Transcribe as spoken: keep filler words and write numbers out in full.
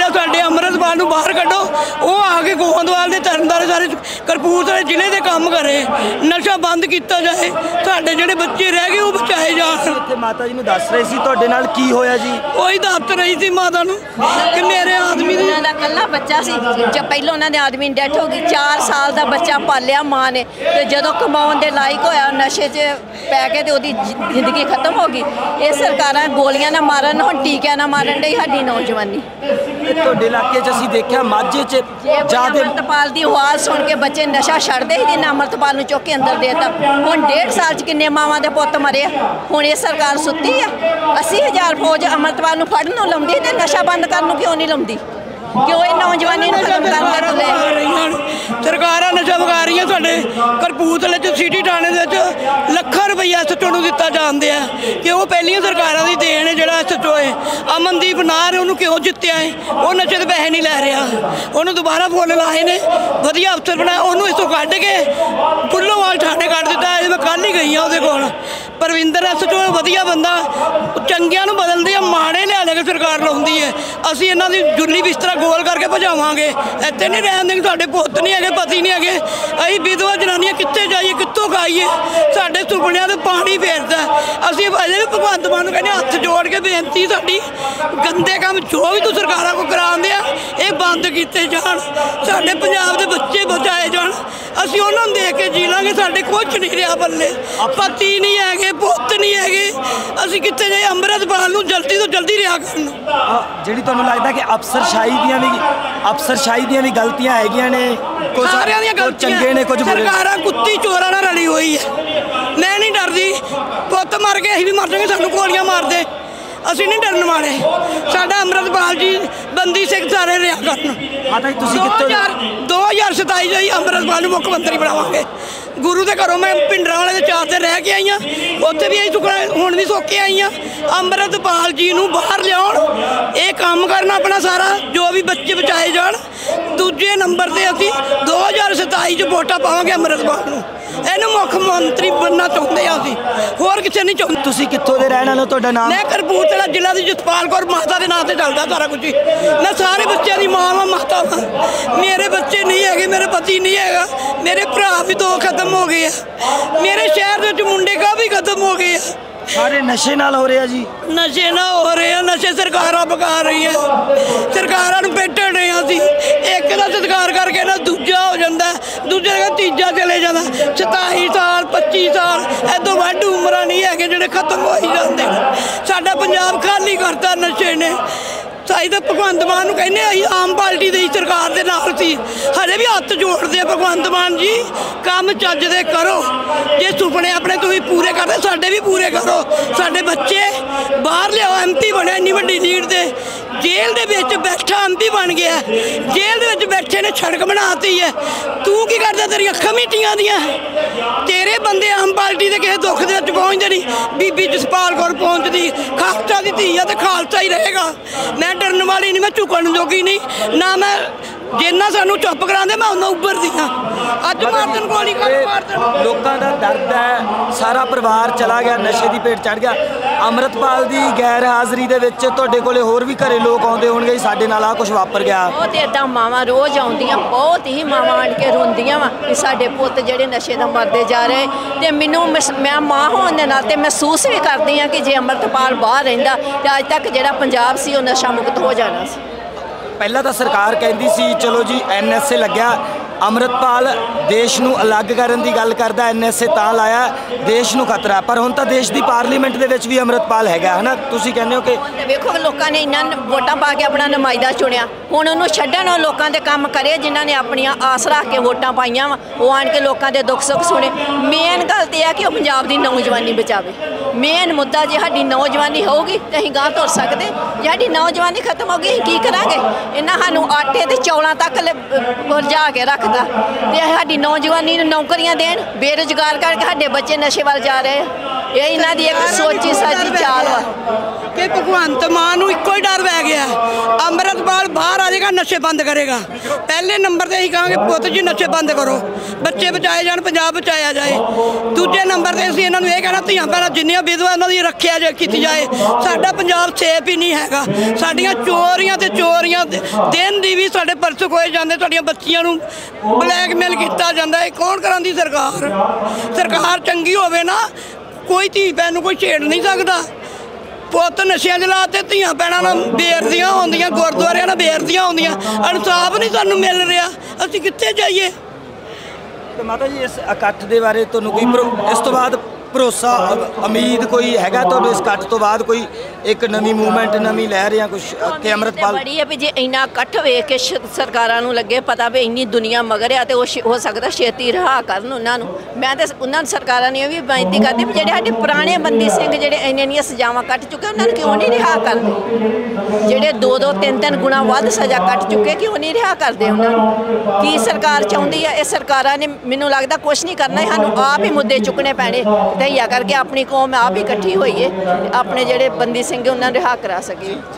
ਸਾਡੇ ਅੰਮ੍ਰਿਤਪਾਲ ਨੂੰ ਬਾਹਰ ਕੱਢੋ। ਉਹ ਆ ਕੇ ਗੋਇੰਦਵਾਲ ਦੇ ਤਰਨਤਾਰਨ ਸਾਰੇ ਕਪੂਰਥਲੇ ਜ਼ਿਲ੍ਹੇ ਦੇ ਕੰਮ ਕਰੇ, ਨਸ਼ਾ ਬੰਦ ਕੀਤਾ ਜਾਏ, ਸਾਡੇ ਜਿਹੜੇ ਬੱਚੇ ਰਹਿ ਗਏ ਉਹ ਬਚਾਏ ਜਾਣ। ਇੱਥੇ ਮਾਤਾ ਜੀ ਨੂੰ ਦੱਸ ਰਹੇ ਸੀ ਤੁਹਾਡੇ ਨਾਲ ਕੀ ਹੋਇਆ ਜੀ? ਉਹੀ ਦੱਸ ਰਹੀ ਸੀ ਮਾਤਾ ਨੂੰ ਕਿ ਮੇਰੇ ਆਦਮੀ ਦੀ ਉਹਨਾਂ ਦਾ ਇਕੱਲਾ ਬੱਚਾ ਸੀ, ਜਦ ਪਹਿਲਾਂ ਉਹਨਾਂ ਦੇ ਆਦਮੀ ਦੀ ਡੈਥ ਹੋ ਗਈ। ਚਾਰ ਸਾਲ ਦਾ ਬੱਚਾ ਪਾਲਿਆ ਮਾਂ ਨੇ, ਤੇ ਜਦੋਂ ਕਮਾਉਣ ਦੇ ਲਾਇਕ ਹੋਇਆ ਨਸ਼ੇ 'ਚ ਪੈ ਕੇ ਤੇ ਉਹਦੀ ਜ਼ਿੰਦਗੀ ਖਤਮ ਹੋ ਗਈ। ਇਹ ਸਰਕਾਰਾਂ ਗੋਲੀਆਂ ਨਾ ਮਾਰਨ, ਹੁਣ ਟੀਕਿਆਂ ਨਾ ਮਾਰਨ ਡਈ ਸਾਡੀ ਨੌਜਵਾਨੀ। ਤੁਹਾਡੇ ਇਲਾਕੇ 'ਚ ਅਸੀਂ ਦੇਖਿਆ ਮਾਝੇ 'ਚ ਜਿਆਦਾ ਅੰਮ੍ਰਿਤਪਾਲ ਦੀ ਆਵਾਜ਼ ਸੁਣ ਕੇ ਬੱਚੇ ਨਸ਼ਾ ਛੱਡਦੇ ਹੀ ਦਿਨ ਅੰਮ੍ਰਿਤਪਾਲ ਨੂੰ ਚੁੱਕ ਕੇ ਅੰਦਰ ਦੇਤਾ। ਹੁਣ ਡੇਢ ਸਾਲ 'ਚ ਕਿੰਨੇ ਮਾਵਾਂ ਦੇ ਪੁੱਤ ਮਰੇ। ਹੁਣ ਇਹ ਸਰਕਾਰ ਸੁੱਤੀ ਆ। ਅੱਸੀ ਹਜ਼ਾਰ ਫੌਜ ਅੰਮ੍ਰਿਤਪਾਲ ਨੂੰ ਫੜਨ ਨੂੰ ਲਾਉਂਦੀ ਤੇ ਨਸ਼ਾ ਬੰਦ ਕਰਨ ਨੂੰ ਕਿਉਂ ਨਹੀਂ ਲਾਉਂਦੀ? ਕਿਉਂ ਇਹ ਨੌਜਵਾਨੀ ਨੂੰ ਖਤਮ ਕਰਨ ਦਾ ਤੁਲੇ? ਸਰਕਾਰਾਂ ਨਸ਼ਾ ਵਿਕਾ ਰਹੀਆਂ। ਸਾਡੇ ਕਪੂਰਥਲੇ 'ਚ ਸਿਟੀ ਥਾਣੇ ਦੇ ਵਿੱਚ ਲੱਖਾਂ ਰੁਪਈਆ ਐਸ ਨੂੰ ਦਿੱਤਾ ਜਾਂਦੇ ਆ ਕਿ ਉਹ ਪਹਿਲੀਆਂ ਸਰਕਾਰਾਂ ਦੀ ਦੇਣ ਹੈ। ਜਿਹੜਾ ਐਸ ਹੈ ਅਮਨਦੀਪ ਨਾਰ, ਉਹਨੂੰ ਕਿਉਂ ਜਿੱਤਿਆ ਹੈ? ਉਹ ਨਸ਼ੇ ਦੇ ਪੈਸੇ ਨਹੀਂ ਲੈ ਰਿਹਾ, ਉਹਨੂੰ ਦੁਬਾਰਾ ਫੁੱਲ ਲਾਏ ਨੇ, ਵਧੀਆ ਅਫਸਰ ਬਣਾਇਆ, ਉਹਨੂੰ ਇਸ ਤੋਂ ਕੱਢ ਕੇ ਫੁੱਲੋਵਾਲ ਥਾਣੇ ਕੱਢ ਦਿੱਤਾ। ਮੈਂ ਕੱਲ੍ਹ ਹੀ ਗਈ ਹਾਂ ਉਹਦੇ ਕੋਲ। ਪਰਵਿੰਦਰ ਐਸ ਵਧੀਆ ਬੰਦਾ, ਚੰਗਿਆਂ ਨੂੰ ਬਦਲਦੀ ਆ, ਮਾੜੇ ਲਿਆ ਲੈ ਕੇ ਸਰਕਾਰ ਲਾਉਂਦੀ ਹੈ। ਅਸੀਂ ਇਹਨਾਂ ਦੀ ਜੁੱਲੀ ਬਿਸਤਰਾ ਗੋਲ ਕਰਕੇ ਭਜਾਵਾਂਗੇ। ਇੱਥੇ ਨਹੀਂ ਰਹਿਣ ਦੇਂਗੇ। ਸਾਡੇ ਪੁੱਤ ਨਹੀਂ ਹੈਗੇ, ਪਤੀ ਨਹੀਂ ਹੈਗੇ। ਅਸੀਂ ਵਿਧਵਾ ਜਨਾਨੀਆਂ ਕਿੱਥੇ ਜਾਈਏ, ਕਿੱਥੋਂ ਖਾਈਏ? ਸਾਡੇ ਸੁਪਨਿਆਂ ਤੇ ਪਾਣੀ ਫੇਰਦਾ। ਅਸੀਂ ਅਜੇ ਵੀ ਭਗਵੰਤ ਮਾਨ ਨੂੰ ਕਹਿੰਦੇ ਹੱਥ ਜੋੜ ਕੇ ਬੇਨਤੀ ਸਾਡੀ, ਗੰਦੇ ਕੰਮ ਜੋ ਵੀ ਤੂੰ ਸਰਕਾਰਾਂ ਕੋਲ ਕਰਾਉਂਦੇ ਆ ਇਹ ਬੰਦ ਕੀਤੇ ਜਾਣ, ਸਾਡੇ ਪੰਜਾਬ ਦੇ ਬੱਚੇ ਬਚਾਏ ਜਾਣ। ਅਸੀਂ ਉਹਨਾਂ ਨੂੰ ਦੇਖ ਕੇ ਜੀ ਲਾਂਗੇ। ਸਾਡੇ ਕੁਛ ਨਹੀਂ ਰਿਹਾ ਪੱਲੇ, ਪਤੀ ਨਹੀਂ ਹੈਗੇ, ਪੁੱਤ ਨਹੀਂ ਹੈਗੇ। ਅਸੀਂ ਕਿੱਥੇ ਜਾਈਏ? ਅੰਮ੍ਰਿਤਪਾਲ ਨੂੰ ਜਲਦੀ ਤੋਂ ਜਲਦੀ ਰਿਹਾ ਕਰਨ। ਜਿਹੜੀ ਤੁਹਾਨੂੰ ਲੱਗਦਾ ਕਿ ਅਫਸਰਸ਼ਾਹੀ ਦੀਆਂ ਵੀ ਅਫਸਰਸ਼ਾਹੀ ਦੀਆਂ ਵੀ ਗਲਤੀਆਂ ਹੈਗੀਆਂ ਨੇ? ਕੁਝ ਸਾਰਿਆਂ ਦੀਆਂ ਗਲਤੀਆਂ ਚੰਗੇ ਨੇ, ਕੁਝ ਬੁਰੇ। ਸਰਕਾਰਾਂ ਕੁੱਤੀ ਚੋਰਾਂ ਨਾਲ ਰਲੀ ਹੋਈ ਹੈ। ਮੈਂ ਨਹੀਂ ਡਰਦੀ, ਪੁੱਤ ਮਰ ਕੇ ਅਸੀਂ ਵੀ ਮਰ ਜਾਵਾਂਗੇ, ਸਾਨੂੰ ਗੋਲੀਆਂ ਮਾਰਦੇ, ਅਸੀਂ ਨਹੀਂ ਡਰਨ ਵਾਲੇ। ਸਾਡਾ ਅੰਮ੍ਰਿਤਪਾਲ ਜੀ ਬੰਦੀ ਸਿੰਘ ਸਾਰੇ ਰਿਹਾ ਕਰਨ। ਮਾਤਾ ਜੀ ਤੁਸੀਂ ਕਿੱਥੋਂ? ਦੋ ਹਜ਼ਾਰ ਸਤਾਈ ਜਾਈ ਅੰਮ੍ਰਿਤਪਾਲ ਨੂੰ ਮੁੱਖ ਮੰਤਰੀ ਬਣਾਵਾਂਗੇ। ਗੁਰੂ ਦੇ ਘਰੋਂ ਮੈਂ ਪਿੰਡਰਾਂ ਵਾਲੇ ਦੇ ਚਾਰ ਤੇ ਰਹਿ ਕੇ ਆਈ ਹਾਂ, ਉੱਥੇ ਵੀ ਅਸੀਂ ਸੁੱਕਣਾ, ਹੁਣ ਵੀ ਸੁੱਕ ਕੇ ਆਈ ਹਾਂ। ਅੰਮ੍ਰਿਤਪਾਲ ਜੀ ਨੂੰ ਬਾਹਰ ਲਿਆਉਣ, ਇਹ ਕੰਮ ਕਰਨਾ ਆਪਣਾ ਸਾਰਾ, ਜੋ ਵੀ ਬੱਚੇ ਬਚਾਏ ਜਾਣ। ਦੂਜੇ ਨੰਬਰ 'ਤੇ ਅਸੀਂ ਦੋ ਹਜ਼ਾਰ ਸਤਾਈ 'ਚ ਵੋਟਾਂ ਪਾਵਾਂਗੇ ਅੰਮ੍ਰਿਤਪਾਲ ਨੂੰ। ਇਹਨੂੰ ਮੁੱਖ ਮੰਤਰੀ ਬਣਨਾ ਚਾਹੁੰਦੇ ਆ ਅਸੀਂ, ਹੋਰ ਕਿਸੇ ਨਹੀਂ ਚਾਹੁੰਦੇ। ਤੁਸੀਂ ਕਿੱਥੋਂ ਦੇ ਰਹਿਣ ਵਾਲੇ ਹੋ? ਤੁਹਾਡਾ ਨਾਮ? ਮੈਂ ਕਪੂਰਥਲਾ ਜ਼ਿਲ੍ਹਾ ਦੀ ਜਸਪਾਲ ਕੌਰ, ਮਾਤਾ ਦੇ ਨਾਂ ਤੇ ਚੱਲਦਾ ਸਾਰਾ ਕੁਝ ਹੀ। ਮੈਂ ਸਾਰੇ ਬੱਚਿਆਂ ਦੀ ਮਾਂ ਵਾਂ, ਮਾਤਾ ਵਾਂ। ਮੇਰੇ ਬੱਚੇ ਨਹੀਂ ਹੈਗੇ, ਮੇਰੇ ਪਤੀ ਨਹੀਂ ਹੈਗਾ, ਮੇਰੇ ਭਰਾ ਵੀ ਦੋ ਖਤਮ ਹੋ ਗਏ ਆ, ਮੇਰੇ ਸ਼ਹਿਰ ਦੇ ਵਿੱਚ ਮੁੰਡੇ ਕਾ ਵੀ ਖਤਮ ਹੋ ਗਏ ਆ। ਸਾਰੇ ਨਸ਼ੇ ਨਾਲ ਹੋ ਰਿਹਾ ਜੀ? ਨਸ਼ੇ ਨਾ ਹੋ ਰਹੇ ਆ, ਨਸ਼ੇ ਸਰਕਾਰਾਂ ਪਕਾ ਰਹੀਆਂ। ਸਰਕਾਰਾਂ ਨੂੰ ਬੈਠਣ ਰਹੇ ਆ ਅਸੀਂ। ਇੱਕ ਦਾ ਸਤਿਕਾਰ ਕਰਕੇ ਨਾ ਦੂਜਾ ਹੋ ਜਾਂਦਾ, ਦੂਜੇ ਦਾ ਤੀਜਾ ਚਲੇ ਜਾਂਦਾ। ਸਤਾਈ ਸਾਲ ਪੱਚੀ ਸਾਲ ਐਦੋਂ ਵੱਧ ਉਮਰਾਂ ਨਹੀਂ ਹੈਗੇ ਜਿਹੜੇ ਖਤਮ ਹੋ ਹੀ ਜਾਂਦੇ। ਸਾਡਾ ਪੰਜਾਬ ਖਾਲੀ ਕਰਤਾ ਨਸ਼ੇ ਨੇ। ਸਾਈ ਤਾਂ ਭਗਵੰਤ ਮਾਨ ਨੂੰ ਕਹਿੰਦੇ ਅਸੀਂ ਆਮ ਪਾਰਟੀ ਦੀ ਸਰਕਾਰ ਦੇ ਨਾਲ ਸੀ, ਹਲੇ ਵੀ ਹੱਥ ਜੋੜਦੇ ਆ। ਭਗਵੰਤ ਮਾਨ ਜੀ ਕੰਮ ਚੱਜ ਦੇ ਕਰੋ, ਜੇ ਸੁਪਨੇ ਆਪਣੇ ਤੁਸੀਂ ਪੂਰੇ ਕਰਦੇ ਸਾਡੇ ਵੀ ਪੂਰੇ ਕਰੋ। ਸਾਡੇ ਬੱਚੇ ਬਾਹਰ ਲਿਆਓ, ਐਮ ਪੀ ਬਣਿਆ ਇੰਨੀ ਵੱਡੀ ਲੀਡ ਦੇ, ਜੇਲ੍ਹ ਦੇ ਵਿੱਚ ਬੈਠਾ ਐਮ ਪੀ ਬਣ ਗਿਆ, ਜੇਲ੍ਹ ਦੇ ਵਿੱਚ ਬੈਠੇ ਨੇ ਸੜਕ ਬਣਾਤੀ ਹੈ। ਤੂੰ ਕੀ ਕਰਦਾ? ਤੇਰੀਆਂ ਅੱਖਾਂ ਮੀਟੀਆਂ ਦੀਆਂ। ਤੇਰੇ ਬੰਦੇ ਆਮ ਪਾਰਟੀ ਦੇ ਕਿਸੇ ਦੁੱਖ ਦੇ ਵਿੱਚ ਪਹੁੰਚਦੇ ਨਹੀਂ। ਬੀਬੀ ਜਸਪਾਲ ਕੌਰ ਪਹੁੰਚਦੀ, ਖਾਲਸਾ ਦੀ ਧੀ ਆ ਤੇ ਖਾਲਸਾ ਹੀ ਰਹੇਗਾ। ਮੈਂ ਡਰਨ ਵਾਲੀ ਨਹੀਂ, ਮੈਂ ਝੁਕਣ ਜੋਗੀ ਨਹੀਂ ਨਾ। ਮੈਂ ਜਿੰਨਾ ਸਾਨੂੰ ਚੁੱਪ ਕਰਾਉਂਦੇ ਮੈਂ ਉਹਨਾਂ ਉੱਭਰਦੀ ਹਾਂ। ਅੱਜ ਮਾਰਦਨ ਗੋਲੀ ਕਰ ਮਾਰਦਨ। ਲੋਕਾਂ ਦਾ ਦਰਦ ਹੈ, ਸਾਰਾ ਪਰਿਵਾਰ ਚਲਾ ਗਿਆ, ਨਸ਼ੇ ਦੀ ਭੇਟ ਚੜ ਗਿਆ। ਅੰਮ੍ਰਿਤਪਾਲ ਦੀ ਗੈਰ ਹਾਜ਼ਰੀ ਦੇ ਵਿੱਚ ਤੁਹਾਡੇ ਕੋਲੇ ਹੋਰ ਵੀ ਘਰੇ ਲੋਕ ਆਉਂਦੇ ਹੋਣਗੇ, ਸਾਡੇ ਨਾਲ ਆ ਕੁਝ ਵਾਪਰ ਗਿਆ। ਉਹ ਤੇ ਇਦਾਂ ਮਾਵਾਂ ਰੋਜ਼ ਆਉਂਦੀਆਂ, ਬਹੁਤ ਹੀ ਮਾਵਾਂ ਆਣ ਕੇ ਰੋਂਦੀਆਂ ਵਾ ਕਿ ਸਾਡੇ ਪੁੱਤ ਜਿਹੜੇ ਨਸ਼ੇ ਦਾ ਮਰਦੇ ਜਾ ਰਹੇ। ਤੇ ਮੈਨੂੰ ਮੈਂ ਮਾਂ ਹੋਣ ਦੇ ਨਾਲ ਤੇ ਮਹਿਸੂਸ ਵੀ ਕਰਦੀ ਹਾਂ ਕਿ ਜੇ ਅੰਮ੍ਰਿਤਪਾਲ ਬਾਹਰ ਰਹਿੰਦਾ ਤੇ ਅੱਜ ਤੱਕ ਜਿਹੜਾ ਪੰਜਾਬ ਸੀ ਉਹ ਨਸ਼ਾ ਮੁਕਤ ਹੋ ਜਾਣਾ ਸੀ। ਪਹਿਲਾਂ ਤਾਂ ਸਰਕਾਰ ਕਹਿੰਦੀ ਸੀ ਚਲੋ ਜੀ ਐਨ ਐਸ ਏ ਲੱਗਿਆ, ਅੰਮ੍ਰਿਤਪਾਲ ਦੇਸ਼ ਨੂੰ ਅਲੱਗ ਕਰਨ ਦੀ ਗੱਲ ਕਰਦਾ, ਐਨ ਐਸ ਏ ਤਾਂ ਲਾਇਆ ਦੇਸ਼ ਨੂੰ ਖਤਰਾ। ਪਰ ਹੁਣ ਤਾਂ ਦੇਸ਼ ਦੀ ਪਾਰਲੀਮੈਂਟ ਦੇ ਵਿੱਚ ਵੀ ਅੰਮ੍ਰਿਤਪਾਲ ਹੈਗਾ, ਹੈ ਨਾ? ਤੁਸੀਂ ਕਹਿੰਦੇ ਹੋ ਕਿ ਵੇਖੋ ਲੋਕਾਂ ਨੇ ਇੰਨਾ ਵੋਟਾਂ ਪਾ ਕੇ ਆਪਣਾ ਨੁਮਾਇੰਦਾ ਚੁਣਿਆ, ਹੁਣ ਉਹਨੂੰ ਛੱਡਣ, ਉਹ ਲੋਕਾਂ ਦੇ ਕੰਮ ਕਰੇ ਜਿਨ੍ਹਾਂ ਨੇ ਆਪਣੀਆਂ ਆਸ ਰੱਖ ਕੇ ਵੋਟਾਂ ਪਾਈਆਂ ਵਾ। ਉਹ ਆਣ ਕੇ ਲੋਕਾਂ ਦੇ ਦੁੱਖ ਸੁੱਖ ਸੁਣੇ। ਮੇਨ ਗੱਲ ਤੇ ਆ ਕਿ ਉਹ ਪੰਜਾਬ ਦੀ ਨੌਜਵਾਨੀ ਬਚਾਵੇ। ਮੇਨ ਮੁੱਦਾ ਜੇ ਸਾਡੀ ਨੌਜਵਾਨੀ ਹੋਊਗੀ ਤਾਂ ਅਸੀਂ ਗਾਂਹ ਤੁਰ ਸਕਦੇ। ਜੇ ਸਾਡੀ ਨੌਜਵਾਨੀ ਖਤਮ ਹੋ ਗਈ ਅਸੀਂ ਕੀ ਕਰਾਂਗੇ? ਇਹਨਾਂ ਸਾਨੂੰ ਆਟੇ ਤੇ ਚੌਲਾਂ ਤੱਕ ਲਿਜਾ ਕੇ ਰੱਖਦਾ। ਤੇ ਸਾਡੀ ਨੌਜਵਾਨੀ ਨੂੰ ਨੌਕਰੀਆਂ ਦੇਣ, ਬੇਰੁਜ਼ਗਾਰ ਕਰਕੇ ਸਾਡੇ ਬੱਚੇ ਨਸ਼ੇ ਵੱਲ ਜਾ ਰਹੇ ਆ। ਇਹ ਇਹਨਾਂ ਦੀ ਇੱਕ ਸੋਚੀ ਸਾਜੀ ਚਾਲ ਵਾ ਕਿ ਭਗਵੰਤ ਮਾਨ ਨੂੰ ਇੱਕੋ ਹੀ ਡਰ ਪੈ ਗਿਆ, ਅੰਮ੍ਰਿਤਪਾਲ ਬਾਹਰ ਆ ਜਾਏਗਾ ਪਹਿਲਾਂ ਨਸ਼ੇ ਬੰਦ ਕਰੇਗਾ। ਪਹਿਲੇ ਨੰਬਰ ਤੇ ਅਸੀਂ ਕਹਾਂਗੇ ਪੁੱਤ ਜੀ ਨਸ਼ੇ ਬੰਦ ਕਰੋ, ਬੱਚੇ ਬਚਾਏ ਜਾਣ, ਪੰਜਾਬ ਬਚਾਇਆ ਜਾਏ। ਦੂਜੇ ਨੰਬਰ ਤੇ ਅਸੀਂ ਇਹਨਾਂ ਨੂੰ ਇਹ ਕਹਿਣਾ ਧੀਆਂ ਭੈਣਾਂ ਜਿੰਨੀਆਂ ਵਿਧਵਾ ਉਹਨਾਂ ਦੀ ਰੱਖਿਆ ਜੇ ਕੀਤੀ ਜਾਏ। ਸਾਡਾ ਪੰਜਾਬ ਸੇਫ ਹੀ ਨਹੀਂ ਹੈਗਾ। ਸਾਡੀਆਂ ਚੋਰੀਆਂ ਤੇ ਚੋਰੀਆਂ ਦਿਨ ਦੀ ਵੀ ਸਾਡੇ ਪਰਸ ਖੋਏ ਜਾਂਦੇ, ਤੁਹਾਡੀਆਂ ਬੱਚੀਆਂ ਨੂੰ ਬਲੈਕਮੇਲ ਕੀਤਾ ਜਾਂਦਾ। ਇਹ ਕੌਣ ਕਰਾਂਦੀ? ਸਰਕਾਰ। ਸਰਕਾਰ ਚੰਗੀ ਹੋਵੇ ਨਾ, ਕੋਈ ਧੀ ਭੈਣ ਨੂੰ ਕੋਈ ਛੇੜ ਨਹੀਂ ਸਕਦਾ। ਪੁੱਤ ਨਸ਼ਿਆਂ 'ਚ ਲਾਤੇ, ਧੀਆਂ ਭੈਣਾਂ ਨਾਲ ਬੇਰਦੀਆਂ ਹੁੰਦੀਆਂ, ਗੁਰਦੁਆਰਿਆਂ ਨਾਲ ਬੇਰਦੀਆਂ ਹੁੰਦੀਆਂ। ਇਨਸਾਫ ਨਹੀਂ ਸਾਨੂੰ ਮਿਲ ਰਿਹਾ, ਅਸੀਂ ਕਿੱਥੇ ਜਾਈਏ? ਤੇ ਮਾਤਾ ਜੀ ਇਸ ਇਕੱਠ ਦੇ ਬਾਰੇ ਤੁਹਾਨੂੰ ਕੋਈ ਭਰੋ- ਇਸ ਤੋਂ ਬਾਅਦ ਭਰੋਸਾ ਅ- ਉਮੀਦ ਕੋਈ ਹੈਗਾ ਤੁਹਾਨੂੰ ਇਸ ਇਕੱਠ ਤੋਂ ਬਾਅਦ ਕੋਈ ਇੱਕ ਨਵੀਂ ਮੂਵਮੈਂਟ ਨਵੀਂ ਲਹਿਰ ਜਾਂ ਕੁਝ ਕਿ ਅੰਮ੍ਰਿਤਪਾਲ ਬੜੀ ਹੈ ਵੀ ਜੇ ਇੰਨਾ ਇਕੱਠ ਵੇਖ ਕੇ ਸ਼- ਸਰਕਾਰਾਂ ਨੂੰ ਲੱਗੇ ਪਤਾ ਵੀ ਇੰਨੀ ਦੁਨੀਆ ਮਗਰ ਆ ਤੇ ਉਹ ਸ਼- ਹੋ ਸਕਦਾ ਛੇਤੀ ਰਿਹਾ ਕਰਨ ਉਹਨਾਂ ਨੂੰ। ਮੈਂ ਤੇ ਉਹਨਾਂ ਸਰਕਾਰਾਂ ਨੇ ਇਹ ਵੀ ਬੇਨਤੀ ਕਰਦੀ ਵੀ ਜਿਹੜੇ ਸਾਡੇ ਪੁਰਾਣੇ ਬੰਦੀ ਸਿੰਘ ਜਿਹੜੇ ਇੰਨੀਆਂ ਇੰਨੀਆਂ ਸਜ਼ਾਵਾਂ ਕੱਟ ਚੁੱਕੇ ਉਹਨਾਂ ਨੂੰ ਕਿਉਂ ਨਹੀਂ ਰਿਹਾ ਕਰਦੇ? ਜਿਹੜੇ ਦੋ ਦੋ ਤਿੰਨ ਤਿੰਨ ਗੁਣਾ ਵੱਧ ਸਜ਼ਾ ਕੱਟ ਚੁੱਕੇ ਕਿਉਂ ਨਹੀਂ ਰਿਹਾ ਕਰਦੇ ਉਹਨਾਂ ਨੂੰ? ਕੀ ਸਰਕਾਰ ਚਾਹੁੰਦੀ ਆ? ਇਹ ਸਰਕਾਰਾਂ ਨੇ ਮੈਨੂੰ ਲੱਗਦਾ ਕੁਛ ਨਹੀਂ ਕਰਨਾ, ਸਾਨੂੰ ਆਪ ਹੀ ਮੁੱਦੇ ਚੁੱਕਣੇ ਪੈਣੇ ਤਈਆ ਕਰਕੇ ਆਪਣੀ ਕੌਮ ਆਪ ਹੀ ਇਕੱਠੀ ਹੋਈਏ, ਆਪਣੇ ਜਿਹੜੇ ਬੰਦੀ ਸਿੰਘ ਉਹਨਾਂ ਨੂੰ ਰਿਹਾ ਕਰਾ ਸਕੀਏ।